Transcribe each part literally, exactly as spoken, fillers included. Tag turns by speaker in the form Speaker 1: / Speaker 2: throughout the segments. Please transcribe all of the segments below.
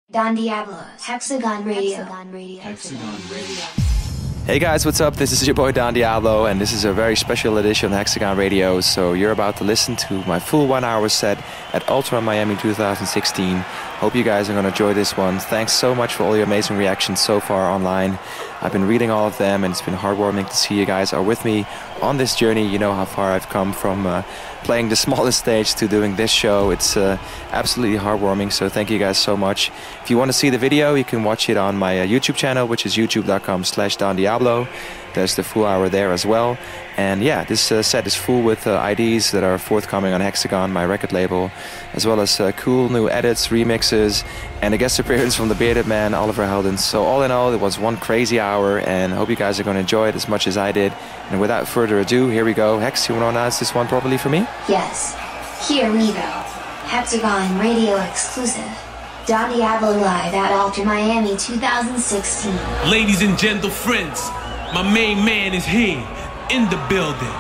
Speaker 1: Don Diablo's Hexagon Radio. Hexagon Radio.
Speaker 2: Hexagon Radio.
Speaker 3: Hey guys, what's up? This is your boy Don Diablo, and this is a very special edition of Hexagon Radio. So you're about to listen to my full one hour set at Ultra Miami two thousand sixteen. Hope you guys are going to enjoy this one. Thanks so much for all your amazing reactions so far online. I've been reading all of them, and it's been heartwarming to see you guys are with me on this journey. You know how far I've come from uh, playing the smallest stage to doing this show. It's uh, absolutely heartwarming, so thank you guys so much. If you want to see the video, you can watch it on my uh, YouTube channel, which is youtube.com slash Don Diablo. There's the full hour there as well. And yeah, this uh, set is full with uh, I Ds that are forthcoming on Hexagon, my record label, as well as uh, cool new edits, remixes, and a guest appearance from the bearded man, Oliver Heldens. So all in all, it was one crazy hour, and I hope you guys are going to enjoy it as much as I did. And without further ado, here we go. Hex, you want to announce this one properly for me?
Speaker 1: Yes. Here we go. Hexagon Radio exclusive. Don Diablo live at Ultra Miami two thousand sixteen.
Speaker 4: Ladies and gentle friends, my main man is here in the building.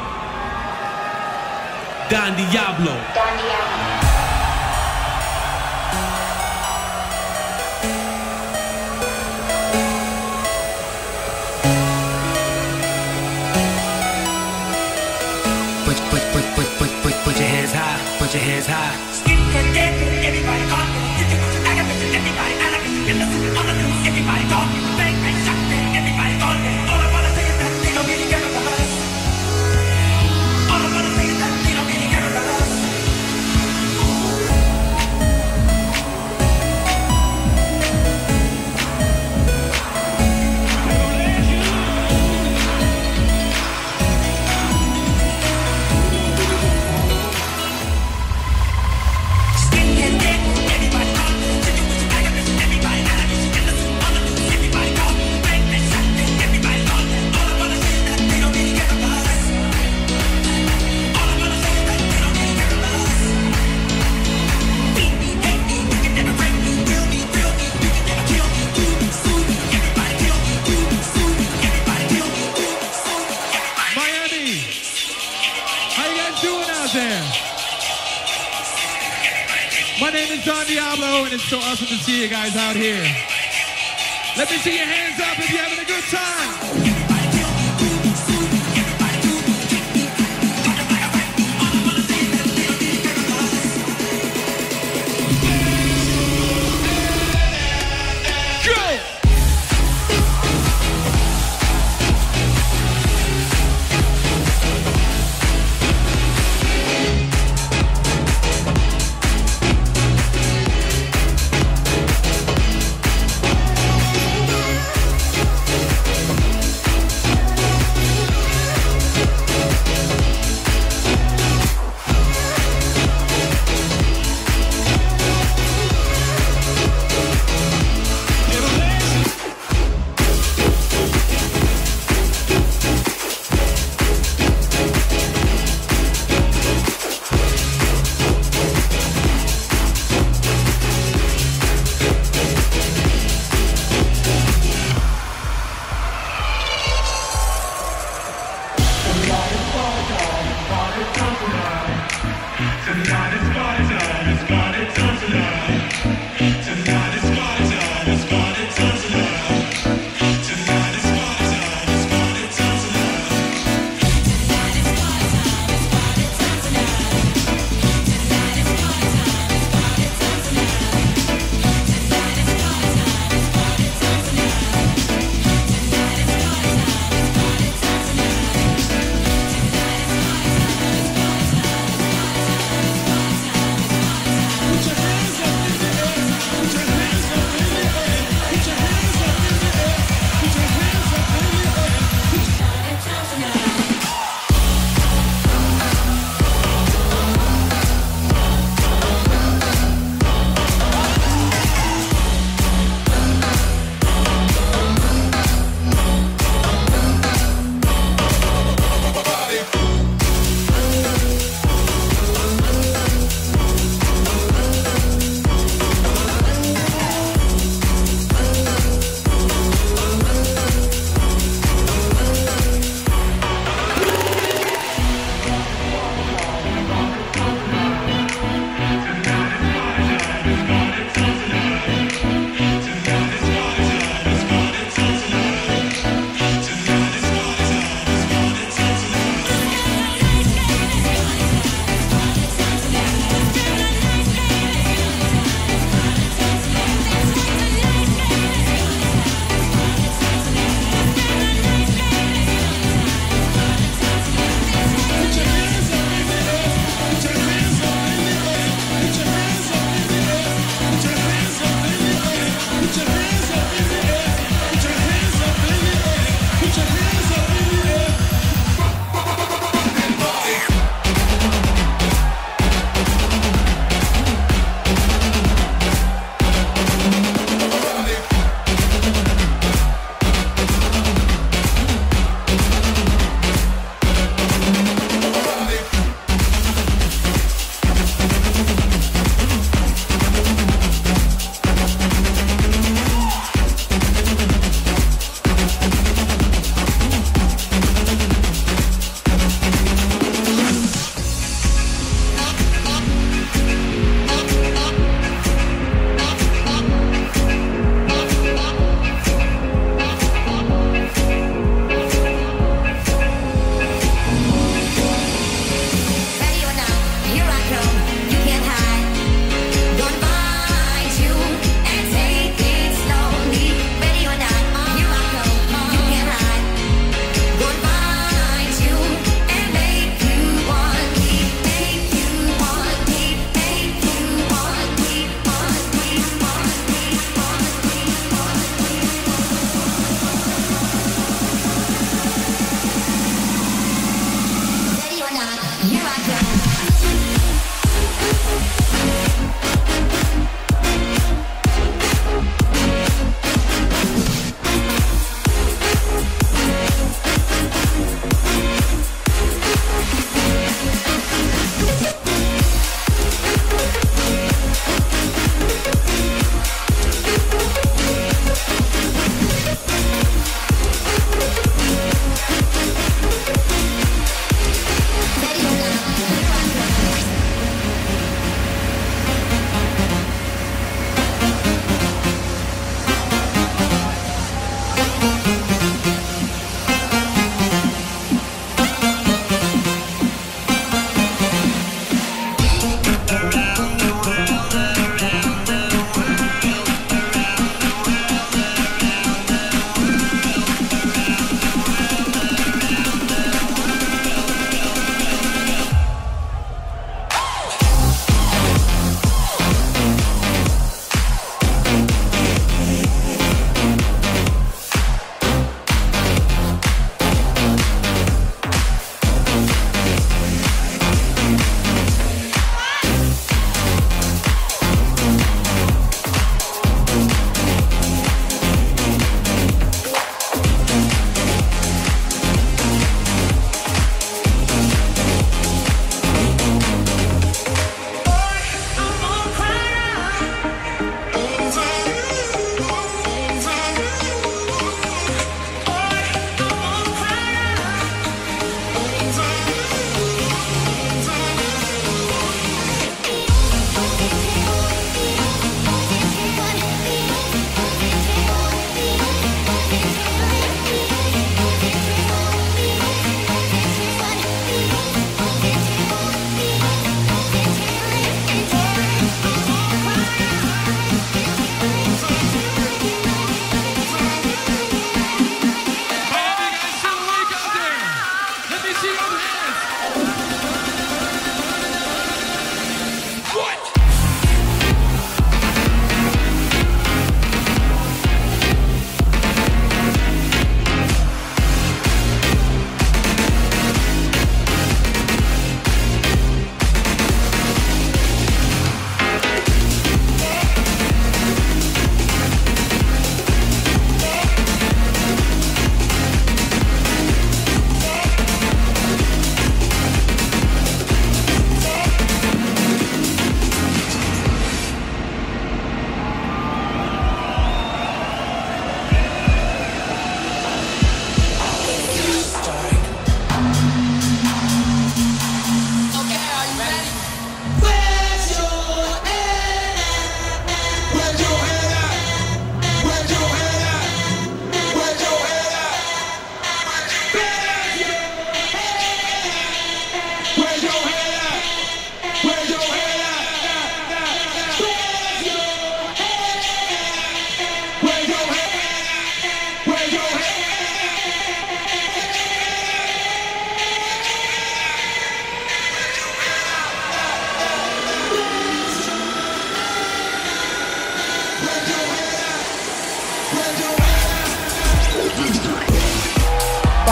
Speaker 4: Don Diablo.
Speaker 1: Don Diablo.
Speaker 4: Put, put, put, put, put, put, put your hands high. Put your hands high. Everybody talk. Everybody I like it. Everybody talk. Bang, bang, shot, everybody talk. All I wanna say is that they don't really care about us. All I wanna say is that they don't really care about us.
Speaker 5: My name is Don Diablo, and it's so awesome to see you guys out here. Let me see your hands up if you're having a good time.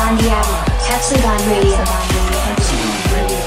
Speaker 1: Don Diablo, Hexagon Radio. Hexagon Radio.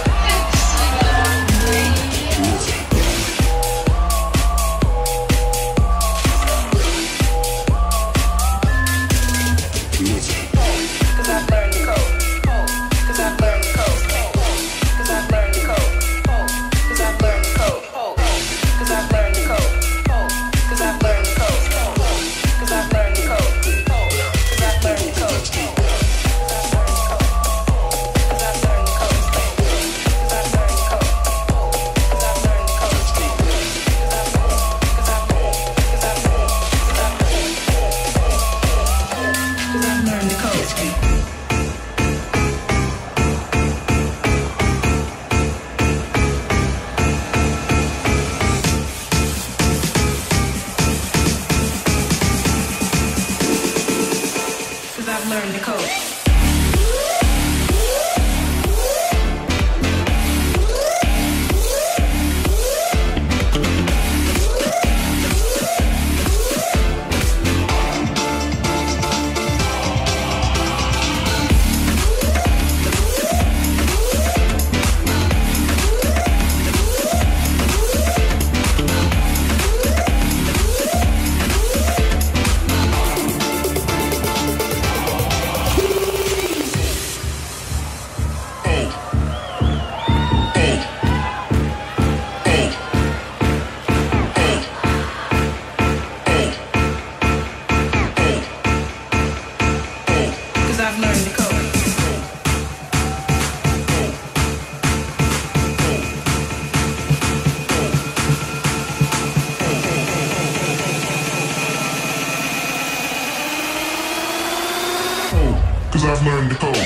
Speaker 2: Cause I've learned the code.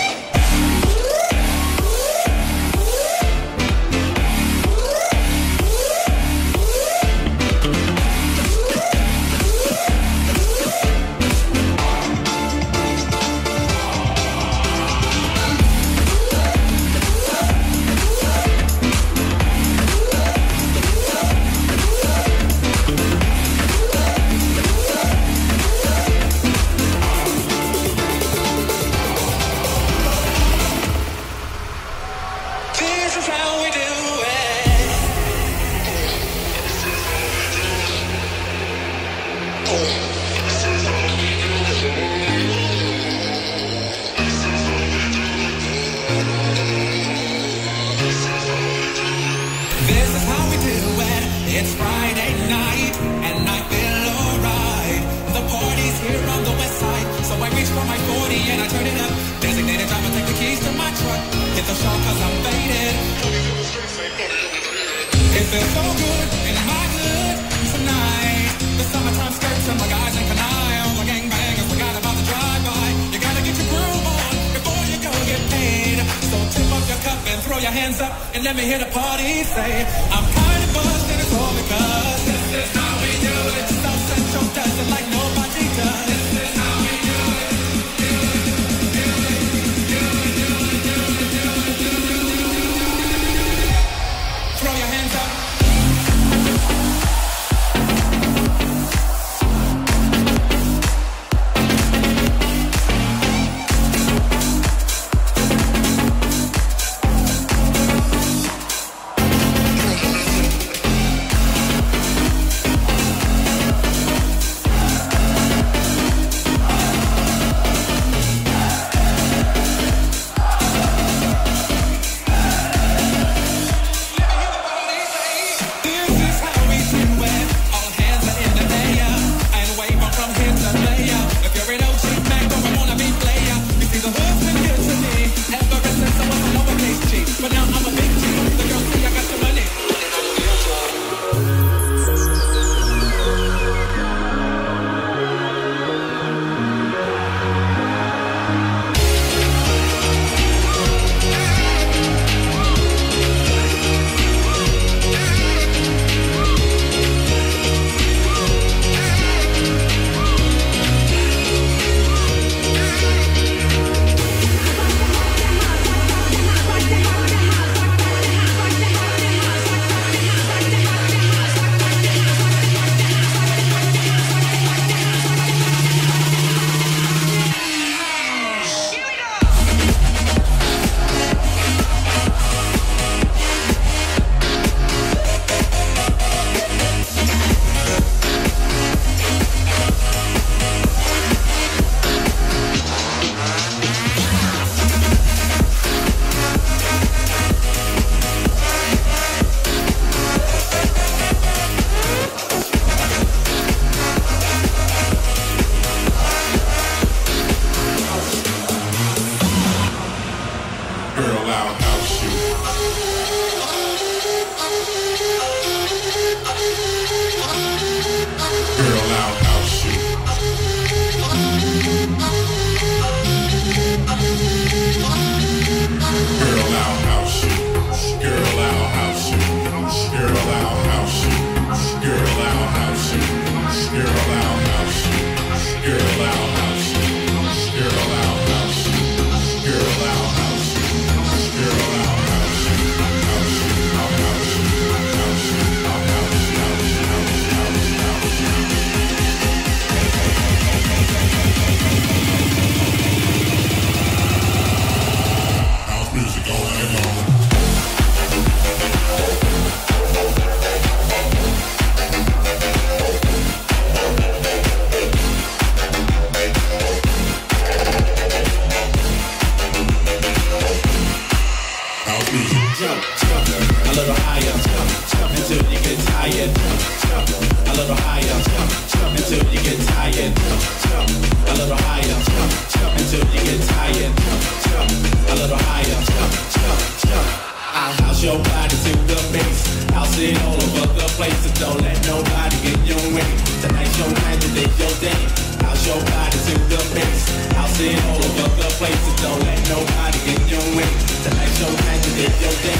Speaker 2: your body to the max. I'll see it all over the place, so don't let nobody get your way. Tonight's your night, you did your day.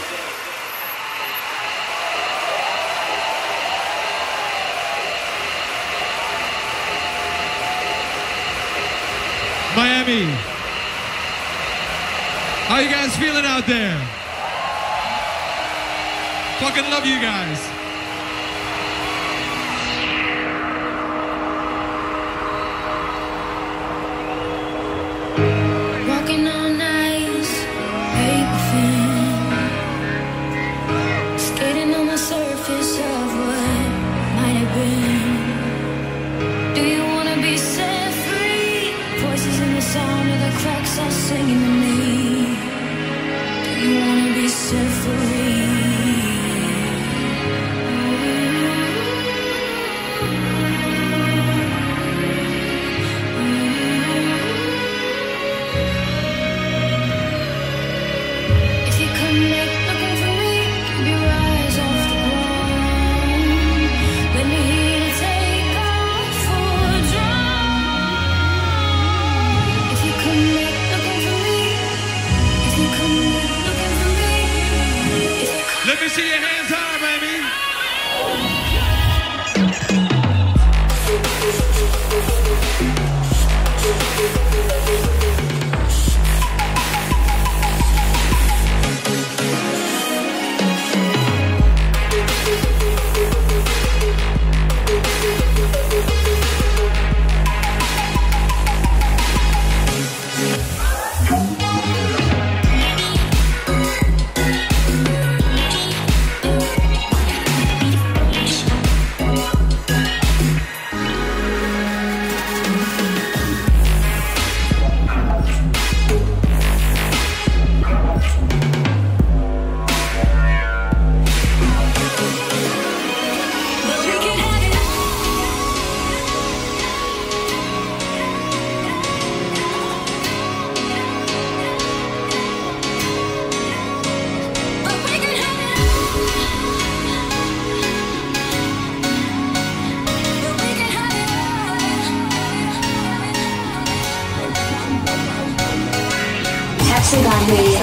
Speaker 5: Miami. How you guys feeling out there? Fucking love you guys.
Speaker 6: Walking on ice, paper thin, skating on the surface of what might have been. Do you wanna be set free? Voices in the sound of the cracks are singing to me. Do you wanna be set free?
Speaker 5: Let me see your hands high, baby.
Speaker 1: Hexagon Radio.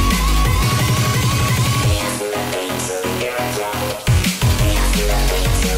Speaker 6: We'll be right back.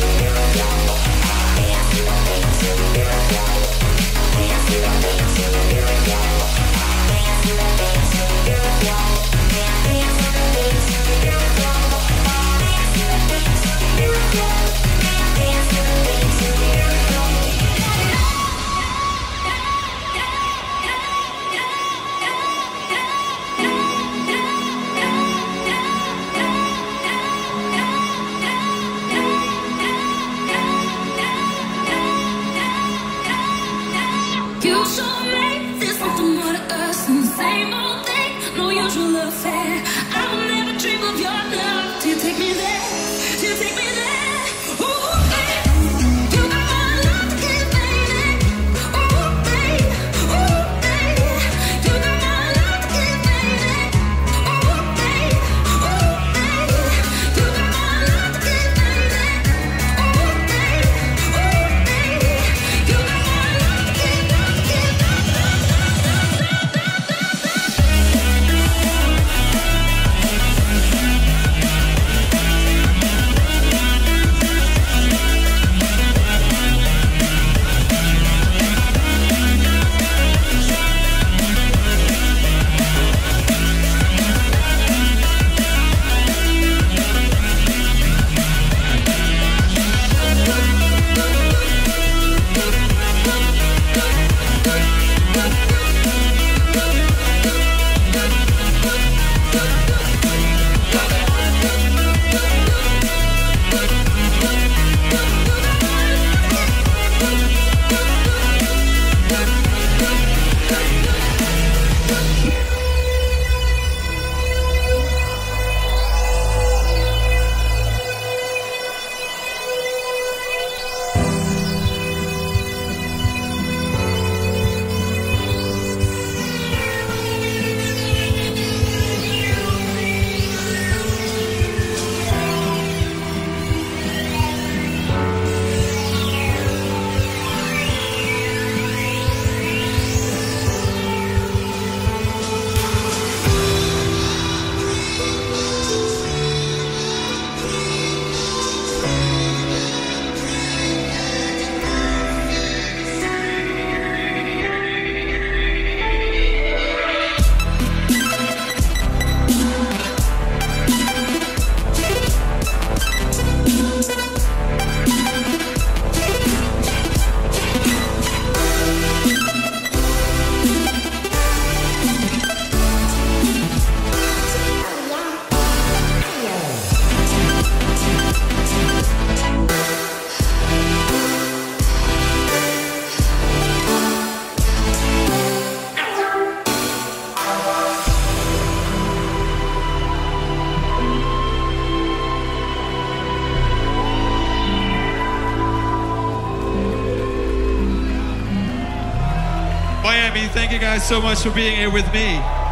Speaker 5: Miami. Thank you guys so much for being here with me.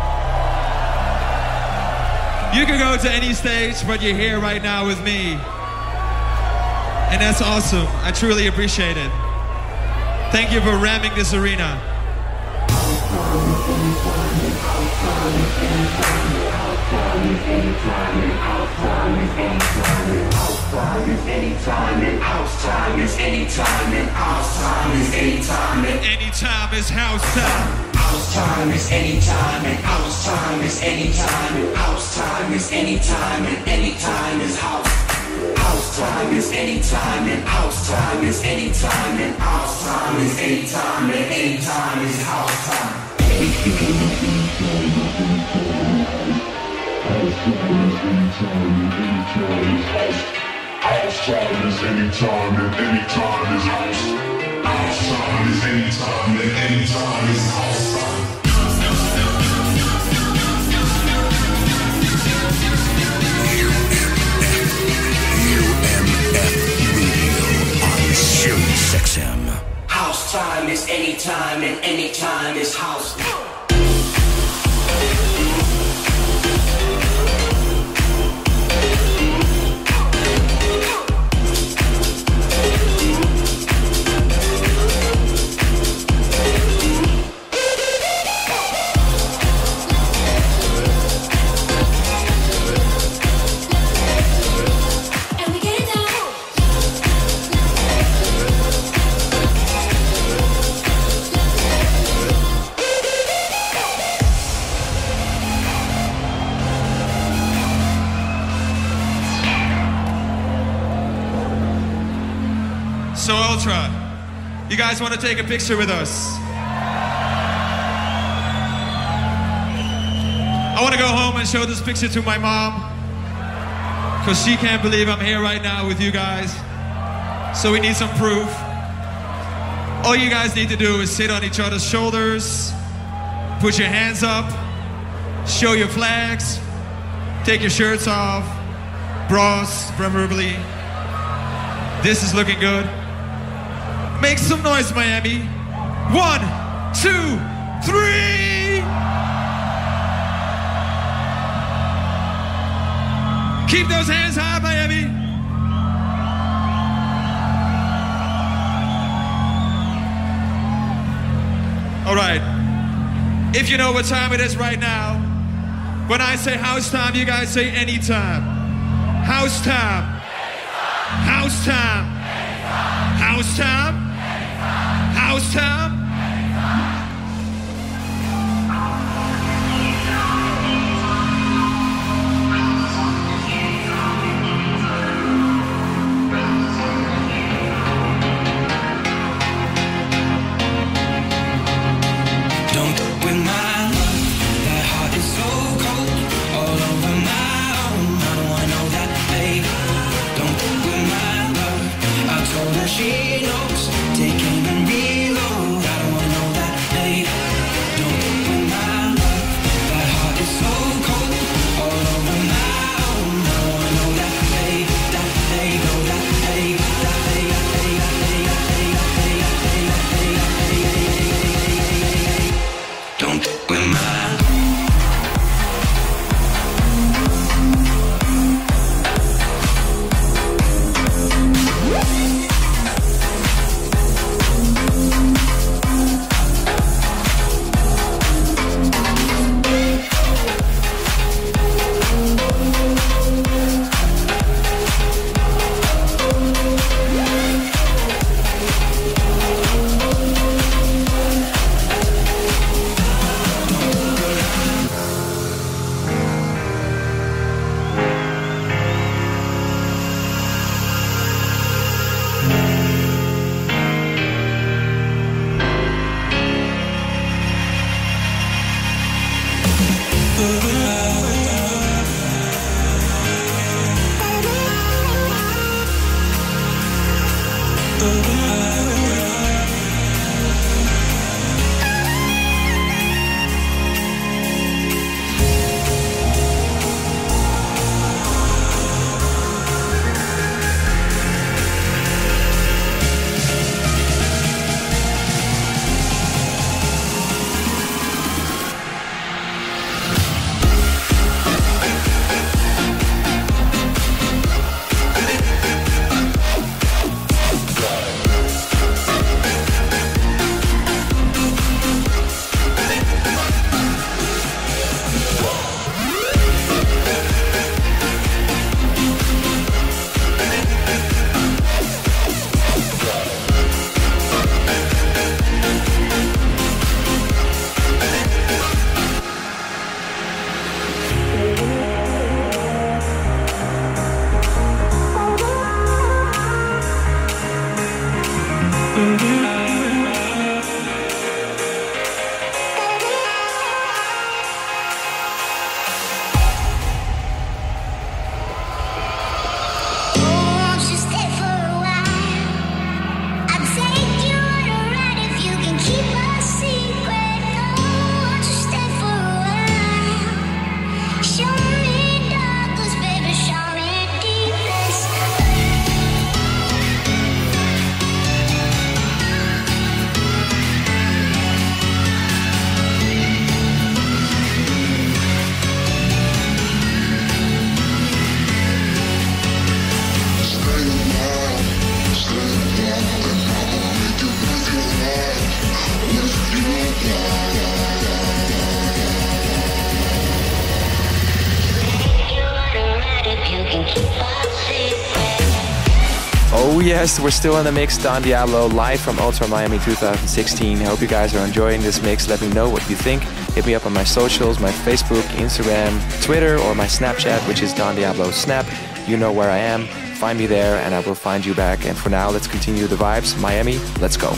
Speaker 5: You can go to any stage, but you're here right now with me. And that's awesome. I truly appreciate it. Thank you for ramming this arena. Anytime is house time.
Speaker 2: House time is anytime and house time is anytime and house time is anytime and anytime is house. House time is anytime and house time is anytime and house time is anytime and anytime is house time. House time is anytime and anytime is house. House time is anytime and anytime is house time. U M F Radio on Sirius X M. House time is anytime and anytime is house.
Speaker 5: So Ultra, you guys want to take a picture with us? I want to go home and show this picture to my mom, because she can't believe I'm here right now with you guys. So we need some proof. All you guys need to do is sit on each other's shoulders, put your hands up, show your flags, take your shirts off, bras preferably. This is looking good. Make some noise, Miami. One, two, three. Keep those hands high, Miami. All right. If you know what time it is right now, when I say house time, you guys say anytime. House time. House time. House time. House time.
Speaker 4: Don't win my love. That heart is so cold. All over my own. I don't wanna know that, babe. Don't win my love. I told her she knows. Take aim and reload. I
Speaker 3: Oh yes, we're still in the mix. Don Diablo live from Ultra Miami two thousand sixteen. I hope you guys are enjoying this mix. Let me know what you think. Hit me up on my socials, my Facebook, Instagram, Twitter, or my Snapchat, which is Don Diablo Snap. You know where I am. Find me there and I will find you back. And for now, let's continue the vibes. Miami, let's go.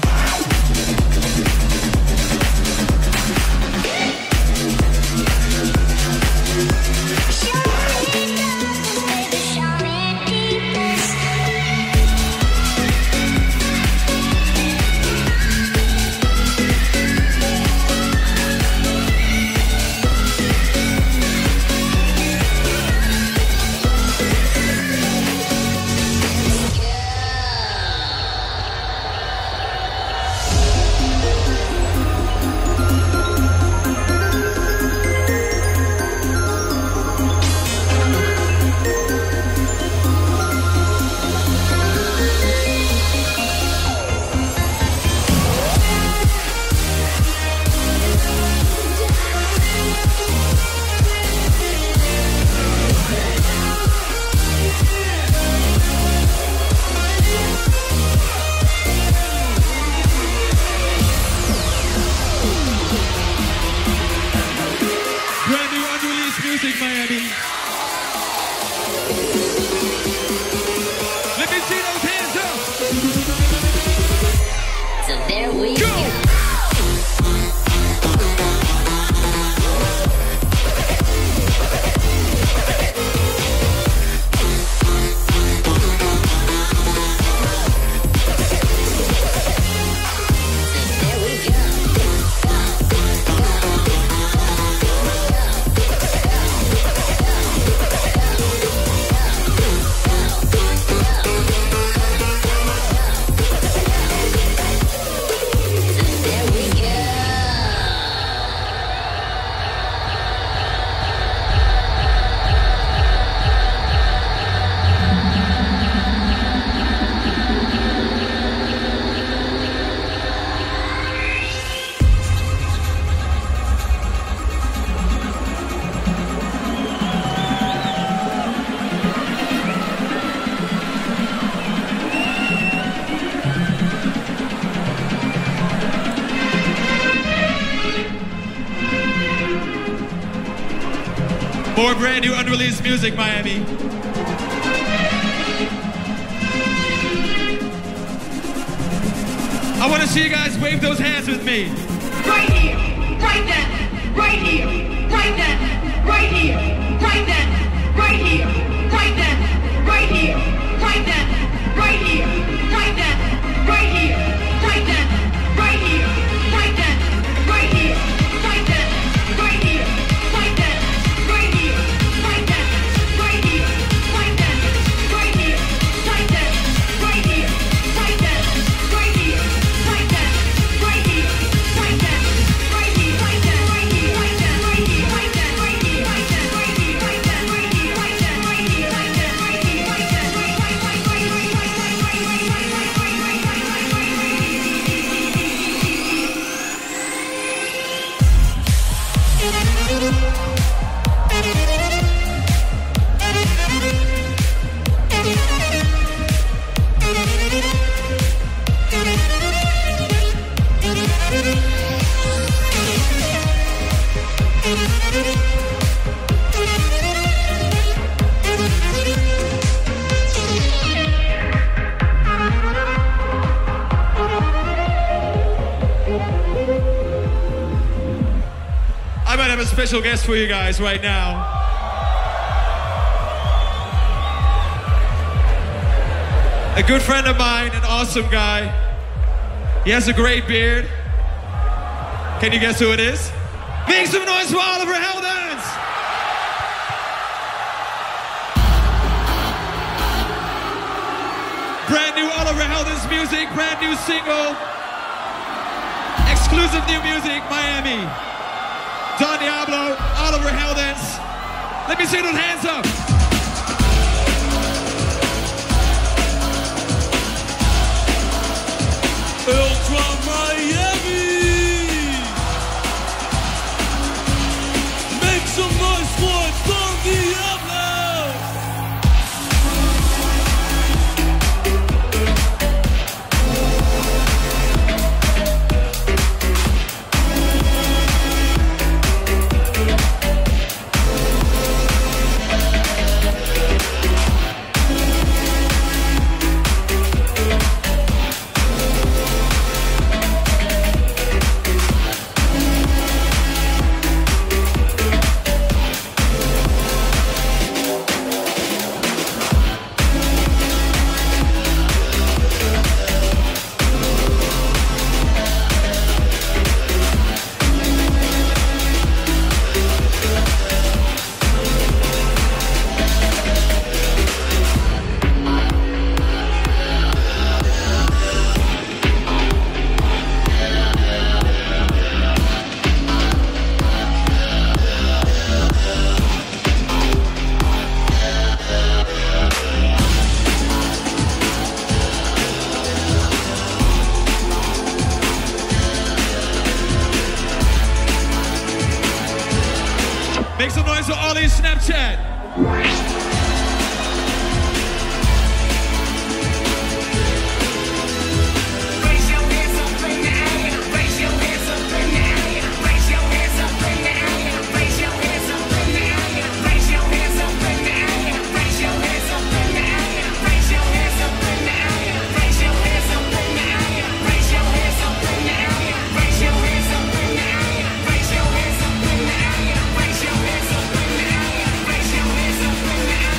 Speaker 5: More brand new unreleased music, Miami. I want to see you guys wave those hands with me.
Speaker 7: Right here, right then, right here, right then, right here, right then, right here, right then, right here, right then, right here, right then, right here, right then, right here, right then, right here, right then, right here, right then.
Speaker 5: I have a special guest for you guys right now. A good friend of mine, an awesome guy. He has a great beard. Can you guess who it is? Make some noise for Oliver Heldens! Brand new Oliver Heldens music, brand new single. Exclusive new music, Miami. Don Diablo, Oliver Heldens. Let me see those hands up.
Speaker 8: Ultra Miami. Make some noise for Don Diablo.
Speaker 5: some noise for Ollie Snapchat.
Speaker 6: Raise your hands up in the air.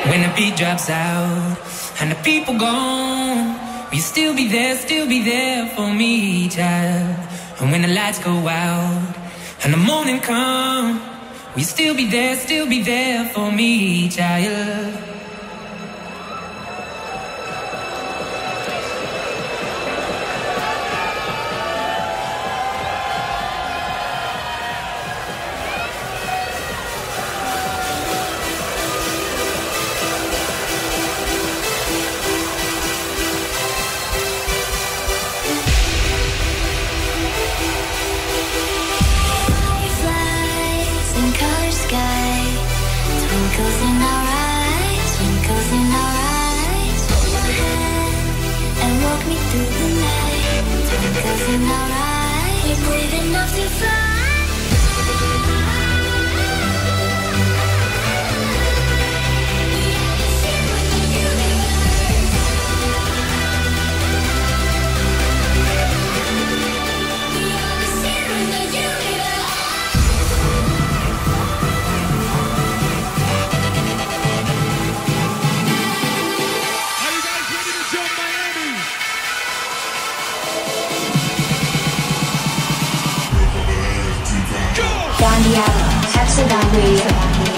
Speaker 4: When the beat drops out and the people gone, will you still be there, still be there for me, child? And when the lights go out and the morning come, will you still be there, still be there for me, child?
Speaker 1: Don Diablo, Hexagon Radio.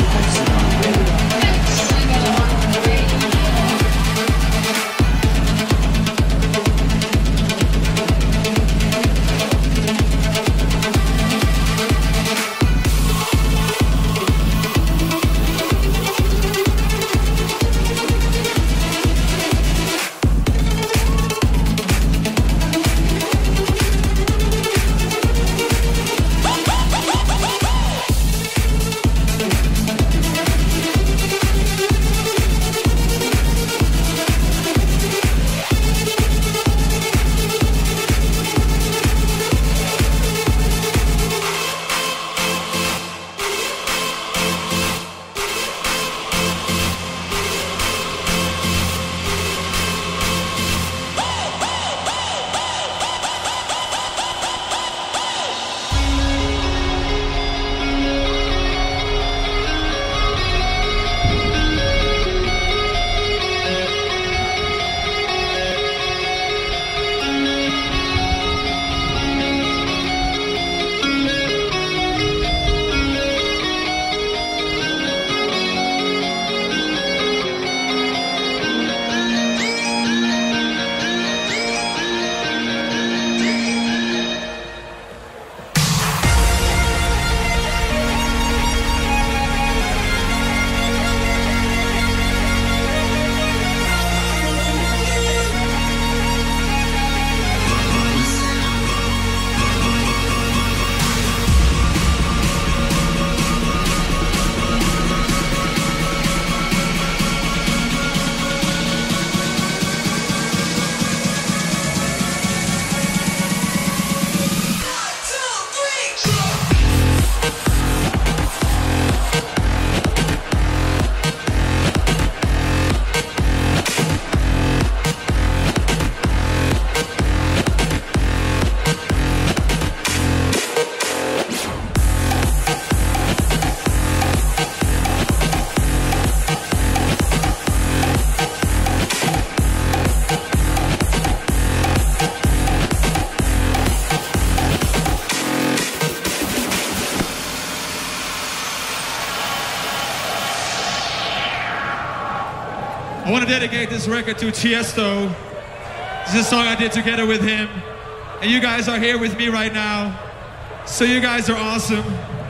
Speaker 5: I want to dedicate this record to Tiesto. This is a song I did together with him. And you guys are here with me right now. So you guys are awesome.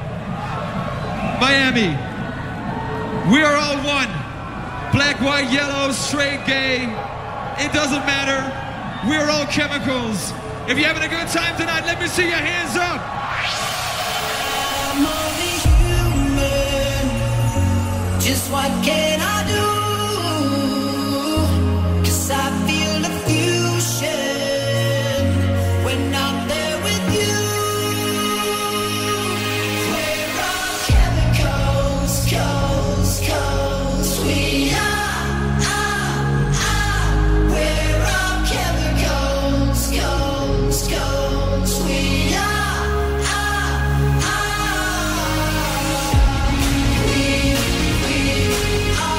Speaker 5: Miami, we are all one. Black, white, yellow, straight, gay. It doesn't matter. We are all chemicals. If you're having a good time tonight, let me see your hands up.
Speaker 9: I'm only human. Just what can I do? I feel the fusion when I'm there with you. We're all chemicals, coals, coals. We are, are, are. We're all chemicals, coals, coals. We are, are, are. We, we are.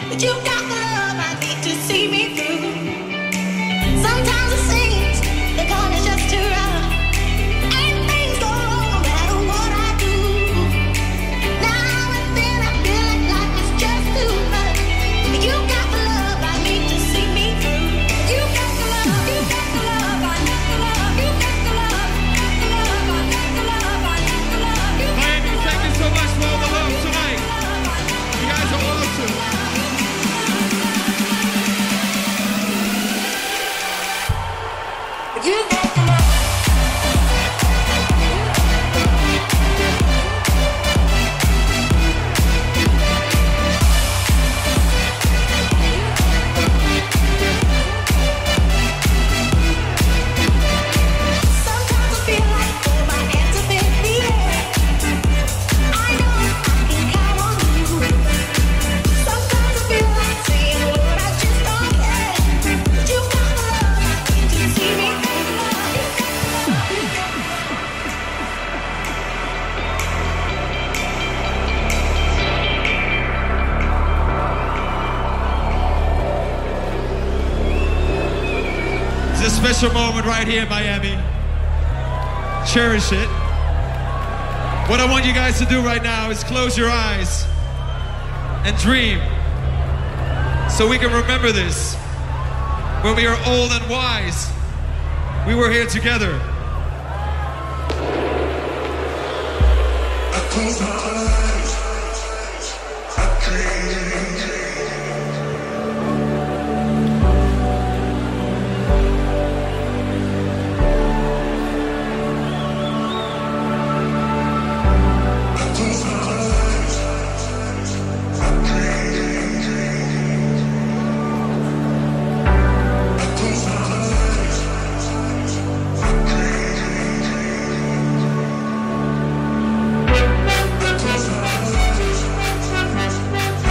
Speaker 9: But you got the love I need to see me through. Sometimes it seems the going is just too rough, and things go wrong no matter what I do. Now and then I feel like life is just too much. But you got the love I need to see me through. You got the love, you got the love, I got the love, you got the love, got the love, I got the love, I got the love. You got
Speaker 5: Miami, thank you so much for all the love tonight. You guys are awesome.
Speaker 9: you got the love. Sometimes I feel like all my hands are in the air. I know I can count on you. Sometimes I feel like saying, Lord, I just don't care. But you got the love I need to see me through. You got the love, you got the love.
Speaker 5: It's a special moment right here in Miami. Cherish it. What I want you guys to do right now is close your eyes and dream so we can remember this. When we are old and wise, we were here together.
Speaker 2: I close my eyes. I dream. I close my eyes. I dream. I close my eyes. I dream. I close my eyes.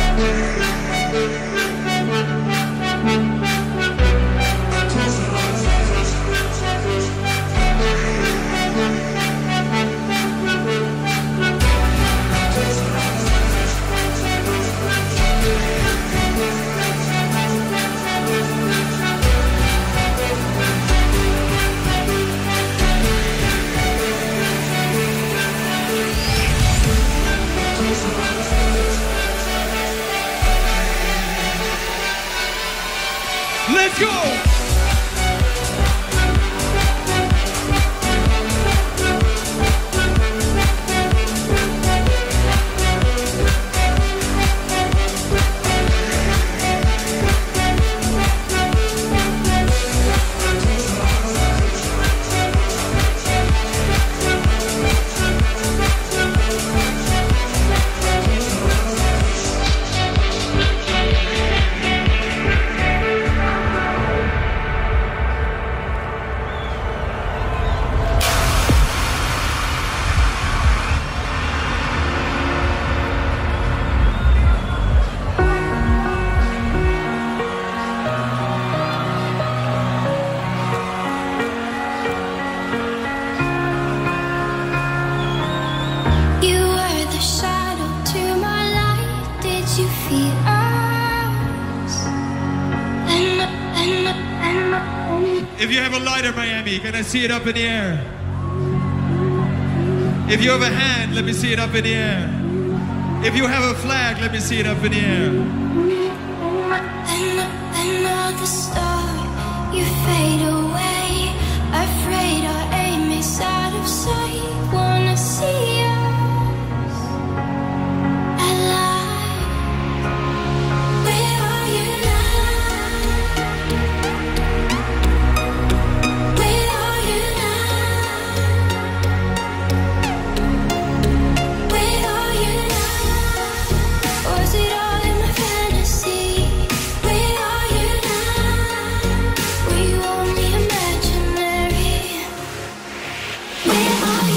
Speaker 5: Let's go!
Speaker 6: You were the shadow to my light. Did you feel us? And and and and
Speaker 5: If you have a lighter, Miami, can I see it up in the air? If you have a hand, let me see it up in the air. If you have a flag, let me see it up in the air.
Speaker 6: and another star. You fade away. Afraid our aim is out of sight. Wanna see us alive. Where are you now? Where are you now? Where are you now? Was it all in my fantasy? Where are you now? Were you only imaginary? Where are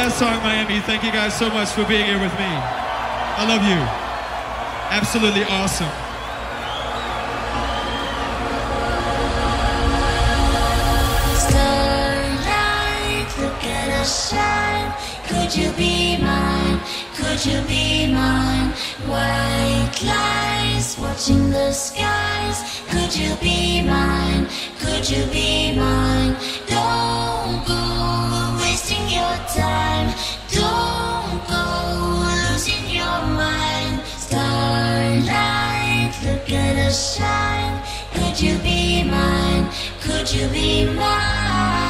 Speaker 5: last song, Miami. Thank you guys so much for being here with me. I love you. Absolutely awesome.
Speaker 6: Starlight, look at us shine. Could you be mine? Could you be mine? White lies watching the skies. Could you be mine? Could you be mine? Don't go wasting your time. Don't go losing your mind. Starlight, look at us shine. Could you be mine? Could you be mine?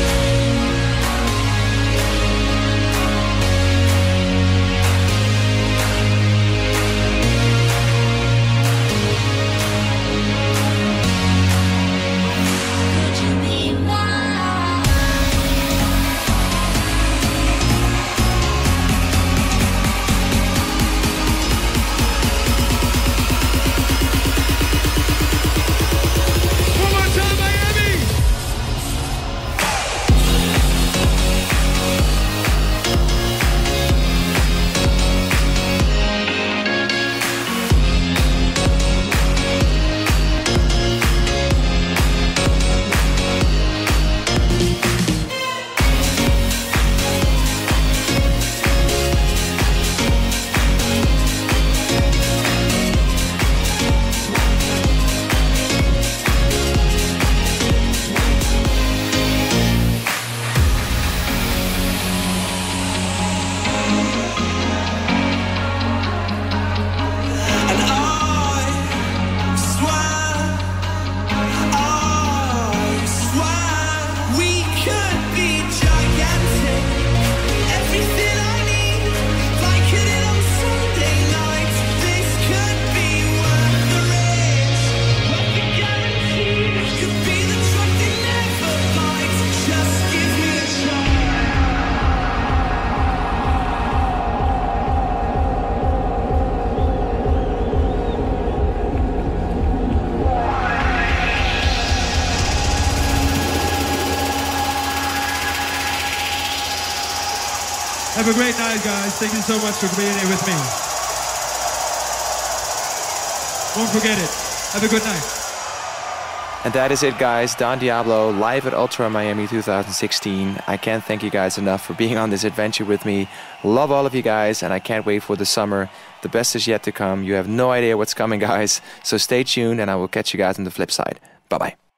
Speaker 5: Have a great night, guys. Thank you so much for being here with me. Won't forget it. Have a good night.
Speaker 3: And that is it, guys. Don Diablo live at Ultra Miami two thousand sixteen. I can't thank you guys enough for being on this adventure with me. Love all of you guys, and I can't wait for the summer. The best is yet to come. You have no idea what's coming, guys. So stay tuned, and I will catch you guys on the flip side. Bye-bye.